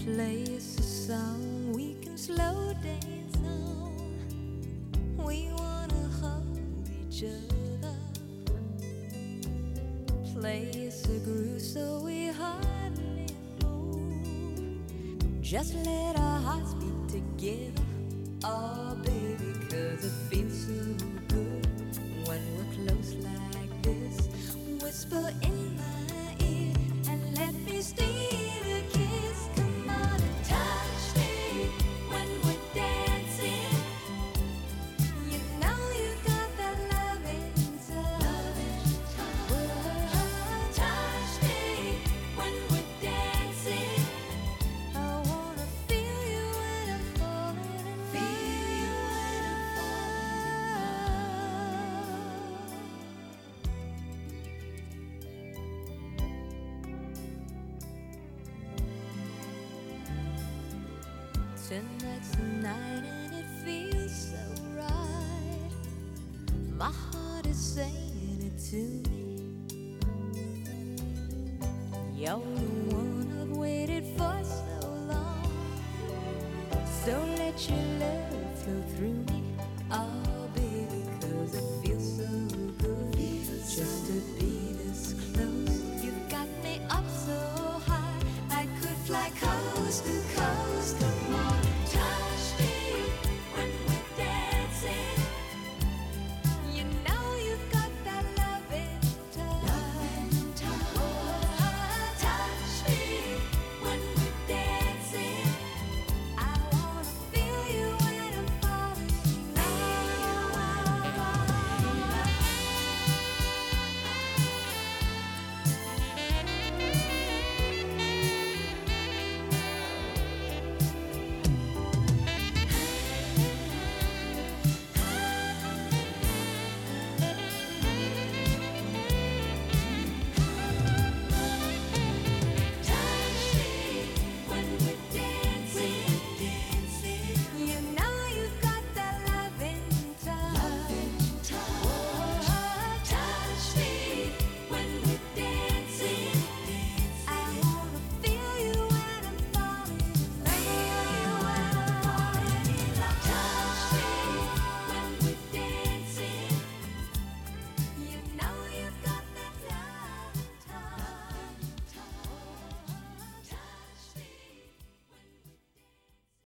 Play us a song we can slow dance on. We wanna hold each other. Play us a groove so we hardly move. Just let our hearts beat together. Oh baby, 'cause it feels so good when we're close like this. Whisper in my ear and let me steal a kiss. Come on and touch me when we're dancing. You know you got that loving touch. Touch me when we're dancing. I wanna feel you when I'm falling in love. Feel you when I'm Tonight's the night and it feels so right. My heart is saying it to me. You're the one I've waited for so long. So let your love flow through me. Oh baby, 'cause it feels so good just to be